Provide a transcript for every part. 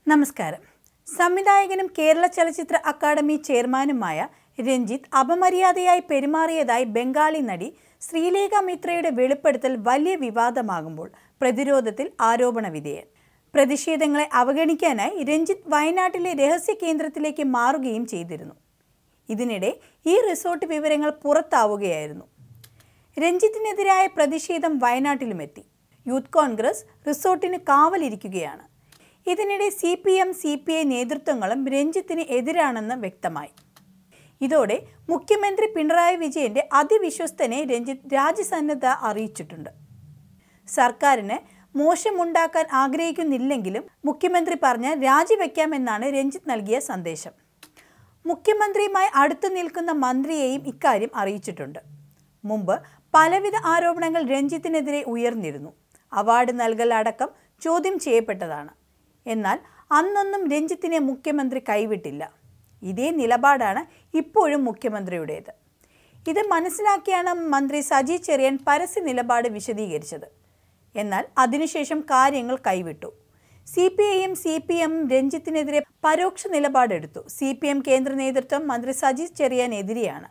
നമസ്കാരം. സംവിധായകനും കേരള ചലച്ചിത്ര അക്കാദമി ചെയർമാനുമായ രഞ്ജിത്ത് അപമര്യാദയായി പെരുമാറിയതായി ബംഗാളി നടി ശ്രീലേഖ മിത്രയുടെ വെളിപ്പെടുത്തൽ വലിയ വിവാദമാകുമ്പോൾ പ്രതിരോധത്തിൽ ആരോപണ വിധേയൻ. പ്രതിഷേധങ്ങളെ അവഗണിക്കാനായി രഞ്ജിത്ത് വയനാട്ടിലെ രഹസ്യ കേന്ദ്രത്തിലേക്ക് മാറുകയും ചെയ്തിരുന്നു. ഇതിനിടെ ഈ റിസോർട്ട് വിവരങ്ങൾ പുറത്താവുകയായിരുന്നു. രഞ്ജിത്തിനെതിരായ പ്രതിഷേധം വയനാട്ടിലുമെത്തി. യൂത്ത് കോൺഗ്രസ് റിസോർട്ടിന് കാവലിരിക്കുകയാണ്. ഇതിനിടെ CPM, CPI നേതൃത്വങ്ങളും രഞ്ജിത്തിന് എതിരാണെന്ന് വ്യക്തമായി. ഇതോടെ മുഖ്യമന്ത്രി പിണറായി വിജയന്റെ അതിവിശ്വസ്തനെ രഞ്ജിത്ത് രാജ്യസന്നദ്ധ അറിയിച്ചിട്ടുണ്ട്. സർക്കാരിന് മോശമുണ്ടാക്കാൻ ആഗ്രഹിക്കുന്നില്ലെങ്കിലും മുഖ്യമന്ത്രി പറഞ്ഞാൽ രാജിവെക്കാമെന്നാണ് രഞ്ജിത്ത് നൽകിയ സന്ദേശം. മുഖ്യമന്ത്രിയുമായി അടുത്തു നിൽക്കുന്ന മന്ത്രിയെയും ഇക്കാര്യം അറിയിച്ചിട്ടുണ്ട്. മുമ്പ് പലവിധ ആരോപണങ്ങൾ രഞ്ജിത്തിനെതിരെ ഉയർന്നിരുന്നു. അവാർഡ് നൽകൽ അടക്കം ചോദ്യം ചെയ്യപ്പെട്ടതാണ്. എന്നാൽ അന്നൊന്നും രഞ്ജിത്തിനെ മുഖ്യമന്ത്രി കൈവിട്ടില്ല. ഇതേ നിലപാടാണ് ഇപ്പോഴും മുഖ്യമന്ത്രിയുടേത്. ഇത് മനസ്സിലാക്കിയാണ് മന്ത്രി സജി ചെറിയാൻ പരസ്യ നിലപാട് വിശദീകരിച്ചത്. എന്നാൽ അതിനുശേഷം കാര്യങ്ങൾ കൈവിട്ടു. CPIയും CPM രഞ്ജിത്തിനെതിരെ പരോക്ഷ നിലപാടെടുത്തു. CPM കേന്ദ്ര നേതൃത്വം മന്ത്രി സജി ചെറിയാനെതിരെയാണ്.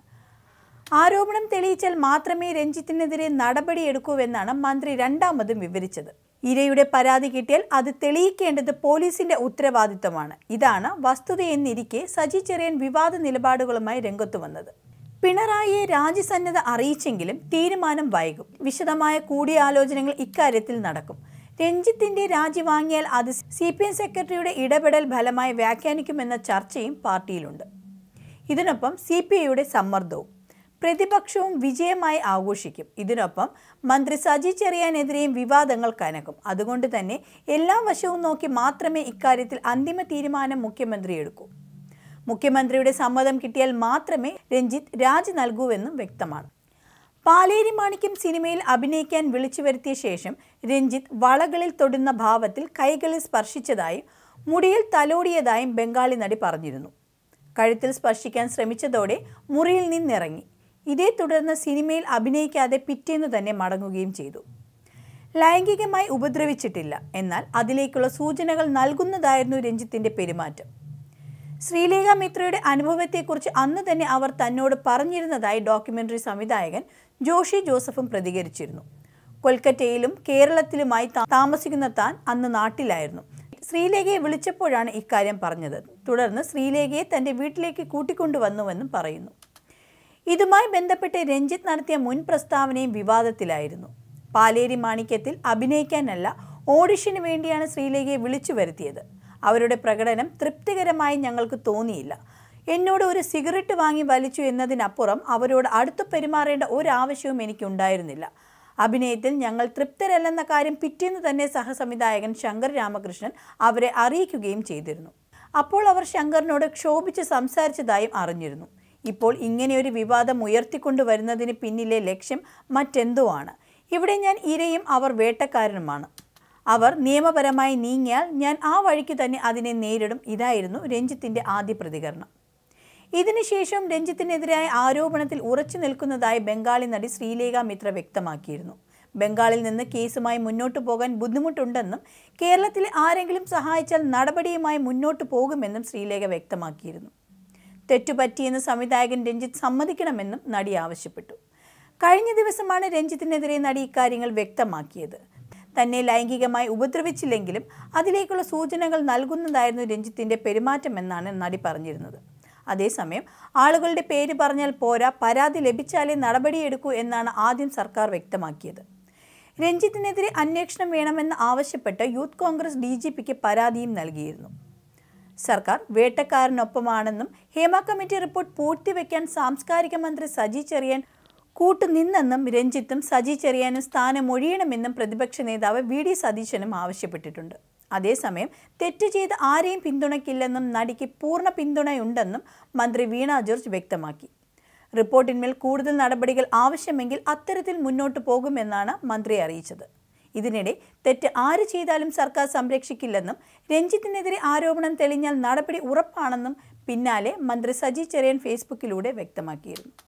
ആരോപണം തെളിയിച്ചാൽ മാത്രമേ രഞ്ജിത്തിനെതിരെ നടപടിയെടുക്കൂവെന്നാണ് മന്ത്രി രണ്ടാമതും വിവരിച്ചത്. ഇരയുടെ പരാതി കിട്ടിയാൽ അത് തെളിയിക്കേണ്ടത് പോലീസിന്റെ ഉത്തരവാദിത്തമാണ്. ഇതാണ് വസ്തുതയെന്നിരിക്കെ സജി ചെറിയാൻ വിവാദ നിലപാടുകളുമായി രംഗത്തു വന്നത്. പിണറായിയെ രാജ്യസന്നദ്ധ അറിയിച്ചെങ്കിലും തീരുമാനം വൈകും. വിശദമായ കൂടിയാലോചനകൾ ഇക്കാര്യത്തിൽ നടക്കും. രഞ്ജിത്തിന്റെ രാജി വാങ്ങിയാൽ അത് CPM സെക്രട്ടറിയുടെ ഇടപെടൽ ഫലമായി വ്യാഖ്യാനിക്കുമെന്ന ചർച്ചയും പാർട്ടിയിലുണ്ട്. ഇതിനൊപ്പം CPIയുടെ സമ്മർദ്ദവും. പ്രതിപക്ഷവും വിജയമായി ആഘോഷിക്കും. ഇതിനൊപ്പം മന്ത്രി സജി ചെറിയാനെതിരെയും വിവാദങ്ങൾ കനക്കും. അതുകൊണ്ട് തന്നെ എല്ലാ വശവും നോക്കി മാത്രമേ ഇക്കാര്യത്തിൽ അന്തിമ തീരുമാനം മുഖ്യമന്ത്രി എടുക്കൂ. മുഖ്യമന്ത്രിയുടെ സമ്മതം കിട്ടിയാൽ മാത്രമേ രഞ്ജിത്ത് രാജി നൽകൂവെന്നും വ്യക്തമാണ്. പാലേരി മാണിക്യം സിനിമയിൽ അഭിനയിക്കാൻ വിളിച്ചു വരുത്തിയ ശേഷം രഞ്ജിത്ത് വളകളിൽ തൊടുന്ന ഭാവത്തിൽ കൈകളിൽ സ്പർശിച്ചതായും മുടിയിൽ തലോടിയതായും ബംഗാളി നടി പറഞ്ഞിരുന്നു. കഴുത്തിൽ സ്പർശിക്കാൻ ശ്രമിച്ചതോടെ മുറിയിൽ നിന്നിറങ്ങി. ഇതേ തുടർന്ന് സിനിമയിൽ അഭിനയിക്കാതെ പിറ്റേന്നു തന്നെ മടങ്ങുകയും ചെയ്തു. ലൈംഗികമായി ഉപദ്രവിച്ചിട്ടില്ല, എന്നാൽ അതിലേക്കുള്ള സൂചനകൾ നൽകുന്നതായിരുന്നു രഞ്ജിത്തിന്റെ പെരുമാറ്റം. ശ്രീലേഖ മിത്രയുടെ അനുഭവത്തെക്കുറിച്ച് അന്ന് തന്നെ അവർ തന്നോട് പറഞ്ഞിരുന്നതായി ഡോക്യുമെന്ററി സംവിധായകൻ ജോഷി ജോസഫും പ്രതികരിച്ചിരുന്നു. കൊൽക്കത്തയിലും കേരളത്തിലുമായി താമസിക്കുന്ന താൻ അന്ന് നാട്ടിലായിരുന്നു. ശ്രീലേഖയെ വിളിച്ചപ്പോഴാണ് ഇക്കാര്യം പറഞ്ഞത്. തുടർന്ന് ശ്രീലേഖയെ തന്റെ വീട്ടിലേക്ക് കൂട്ടിക്കൊണ്ടുവന്നുവെന്നും പറയുന്നു. ഇതുമായി ബന്ധപ്പെട്ട് രഞ്ജിത്ത് നടത്തിയ മുൻ പ്രസ്താവനയും വിവാദത്തിലായിരുന്നു. പാലേരി മാണിക്യത്തിൽ അഭിനയിക്കാനല്ല, ഓഡിഷന് വേണ്ടിയാണ് ശ്രീലേഖയെ വിളിച്ചു വരുത്തിയത്. അവരുടെ പ്രകടനം തൃപ്തികരമായി ഞങ്ങൾക്ക് തോന്നിയില്ല. എന്നോട് ഒരു സിഗരറ്റ് വാങ്ങി വലിച്ചു എന്നതിനപ്പുറം അവരോട് അടുത്തു പെരുമാറേണ്ട ഒരാവശ്യവും എനിക്കുണ്ടായിരുന്നില്ല. അഭിനയത്തിൽ ഞങ്ങൾ തൃപ്തരല്ലെന്ന കാര്യം പിറ്റേന്ന് തന്നെ സഹസംവിധായകൻ ശങ്കർ രാമകൃഷ്ണൻ അവരെ അറിയിക്കുകയും ചെയ്തിരുന്നു. അപ്പോൾ അവർ ശങ്കറിനോട് ക്ഷോഭിച്ച് സംസാരിച്ചതായും അറിഞ്ഞിരുന്നു. ഇപ്പോൾ ഇങ്ങനെയൊരു വിവാദം ഉയർത്തിക്കൊണ്ടുവരുന്നതിന് പിന്നിലെ ലക്ഷ്യം മറ്റെന്തോ ആണ്. ഇവിടെ ഞാൻ ഇരയും അവർ വേട്ടക്കാരനുമാണ്. അവർ നിയമപരമായി നീങ്ങിയാൽ ഞാൻ ആ വഴിക്ക് തന്നെ അതിനെ നേരിടും. ഇതായിരുന്നു രഞ്ജിത്തിന്റെ ആദ്യ പ്രതികരണം. ഇതിനുശേഷം രഞ്ജിത്തിനെതിരായ ആരോപണത്തിൽ ഉറച്ചു നിൽക്കുന്നതായി ബംഗാളി നടി ശ്രീലേഖ മിത്ര വ്യക്തമാക്കിയിരുന്നു. ബംഗാളിൽ നിന്ന് കേസുമായി മുന്നോട്ടു പോകാൻ ബുദ്ധിമുട്ടുണ്ടെന്നും കേരളത്തിലെ ആരെങ്കിലും സഹായിച്ചാൽ നടപടിയുമായി മുന്നോട്ടു പോകുമെന്നും ശ്രീലേഖ വ്യക്തമാക്കിയിരുന്നു. തെറ്റുപറ്റിയെന്ന് സംവിധായകൻ രഞ്ജിത്ത് സമ്മതിക്കണമെന്നും നടി ആവശ്യപ്പെട്ടു. കഴിഞ്ഞ ദിവസമാണ് രഞ്ജിത്തിനെതിരെ നടി ഇക്കാര്യങ്ങൾ വ്യക്തമാക്കിയത്. തന്നെ ലൈംഗികമായി ഉപദ്രവിച്ചില്ലെങ്കിലും അതിലേക്കുള്ള സൂചനകൾ നൽകുന്നതായിരുന്നു രഞ്ജിത്തിന്റെ പെരുമാറ്റമെന്നാണ് നടി പറഞ്ഞിരുന്നത്. അതേസമയം ആളുകളുടെ പേര് പറഞ്ഞാൽ പോരാ, പരാതി ലഭിച്ചാലേ നടപടിയെടുക്കൂ എന്നാണ് ആദ്യം സർക്കാർ വ്യക്തമാക്കിയത്. രഞ്ജിത്തിനെതിരെ അന്വേഷണം വേണമെന്ന് ആവശ്യപ്പെട്ട് യൂത്ത് കോൺഗ്രസ് DGPക്ക് പരാതിയും നൽകിയിരുന്നു. സർക്കാർ വേട്ടക്കാരനൊപ്പമാണെന്നും ഹേമ കമ്മിറ്റി റിപ്പോർട്ട് പൂഴ്ത്തിവെക്കാൻ സാംസ്കാരിക മന്ത്രി സജി ചെറിയാൻ കൂട്ടുനിന്നെന്നും രഞ്ജിത്തും സജി ചെറിയാനും സ്ഥാനമൊഴിയണമെന്നും പ്രതിപക്ഷ നേതാവ് VD സതീശനും ആവശ്യപ്പെട്ടിട്ടുണ്ട്. അതേസമയം തെറ്റ് ചെയ്ത് ആരെയും പിന്തുണയ്ക്കില്ലെന്നും നടിക്ക് പൂർണ്ണ പിന്തുണയുണ്ടെന്നും മന്ത്രി വീണ ജോർജ് വ്യക്തമാക്കി. റിപ്പോർട്ടിന്മേൽ കൂടുതൽ നടപടികൾ ആവശ്യമെങ്കിൽ അത്തരത്തിൽ മുന്നോട്ടു പോകുമെന്നാണ് മന്ത്രി അറിയിച്ചത്. ഇതിനിടെ തെറ്റ് ആര് ചെയ്താലും സർക്കാർ സംരക്ഷിക്കില്ലെന്നും രഞ്ജിത്തിനെതിരെ ആരോപണം തെളിഞ്ഞാൽ നടപടി ഉറപ്പാണെന്നും പിന്നാലെ മന്ത്രി സജി ചെറിയാൻ ഫേസ്ബുക്കിലൂടെ വ്യക്തമാക്കിയിരുന്നു.